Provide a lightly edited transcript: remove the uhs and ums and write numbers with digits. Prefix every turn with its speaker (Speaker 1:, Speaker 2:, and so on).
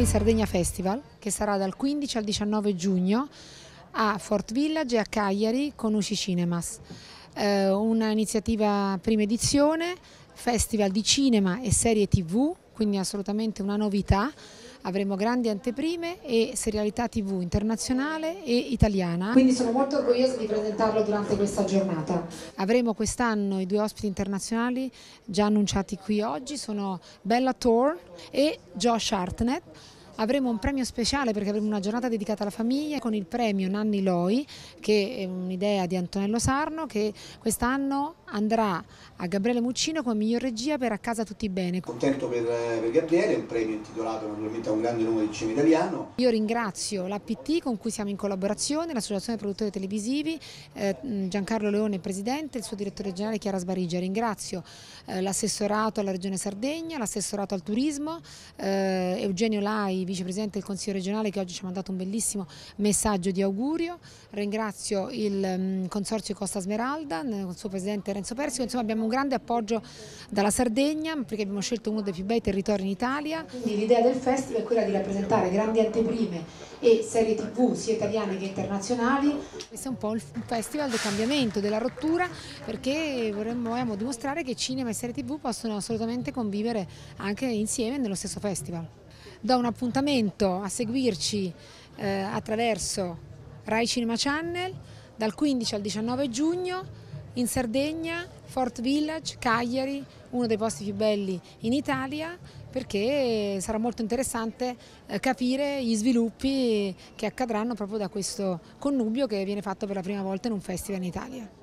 Speaker 1: Sardegna Festival, che sarà dal 15 al 19 giugno a Fort Village e a Cagliari con UCI Cinemas. Una iniziativa prima edizione, festival di cinema e serie TV, quindi assolutamente una novità. Avremo grandi anteprime e serialità TV internazionale e italiana. Quindi sono molto orgogliosa di presentarlo durante questa giornata. Avremo quest'anno i due ospiti internazionali già annunciati qui oggi, sono Bella Thorne e Josh Hartnett. Avremo un premio speciale perché avremo una giornata dedicata alla famiglia con il premio Nanni Loi, che è un'idea di Antonello Sarno, che quest'anno andrà a Gabriele Muccino come miglior regia per A casa tutti bene.
Speaker 2: Contento per Gabriele, un premio intitolato naturalmente a un grande nome del cinema italiano.
Speaker 1: Io ringrazio l'APT con cui siamo in collaborazione, l'Associazione Produttori Televisivi, Giancarlo Leone Presidente, il suo direttore generale Chiara Sbarigia. Ringrazio l'assessorato alla Regione Sardegna, l'assessorato al turismo, Eugenio Lai, vicepresidente del Consiglio regionale, che oggi ci ha mandato un bellissimo messaggio di augurio. Ringrazio il Consorzio Costa Smeralda, con il suo presidente Renzo Persico. Insomma, abbiamo un grande appoggio dalla Sardegna perché abbiamo scelto uno dei più bei territori in Italia. L'idea del festival è quella di rappresentare grandi anteprime e serie TV sia italiane che internazionali. Questo è un po' un festival del cambiamento, della rottura, perché vogliamo dimostrare che cinema e serie TV possono assolutamente convivere anche insieme nello stesso festival. Do un appuntamento a seguirci attraverso Rai Cinema Channel dal 15 al 19 giugno in Sardegna, Fort Village, Cagliari, uno dei posti più belli in Italia, perché sarà molto interessante capire gli sviluppi che accadranno proprio da questo connubio che viene fatto per la prima volta in un festival in Italia.